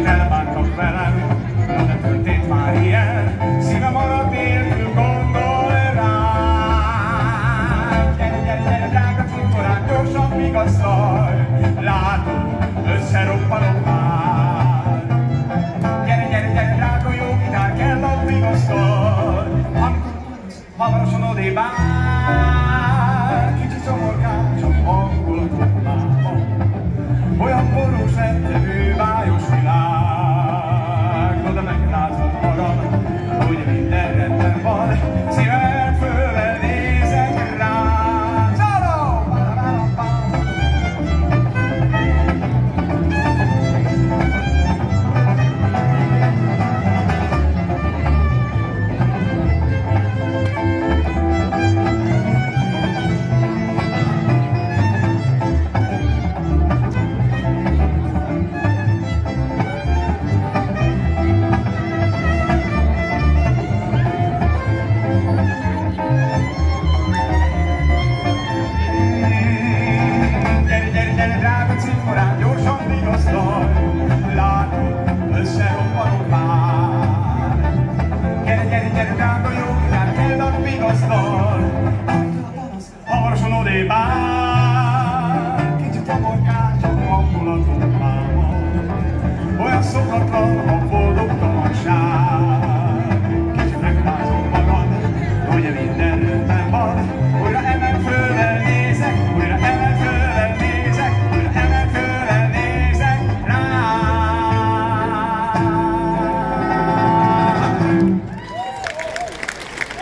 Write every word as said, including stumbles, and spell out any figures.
elbántak velem, de történt már ilyen, szívem alatt nélkül gondol rám. Gyere, gyere, gyere, drága cinkorán, gyorsan vigasztalj, látom, összeroppanok már. Gyere, gyere, gyere, drága jó gitár, kell a vigasztalj, hamarosan odébb áll, kicsi szomorkán, csak angol a koppában. Olyan borús lett a hővályos világ, oda megrázom magam, hogy minden rendben van, szívem fölvel nézek rám. Zaló! Gyere, gyere, gyere, drága cinkorán,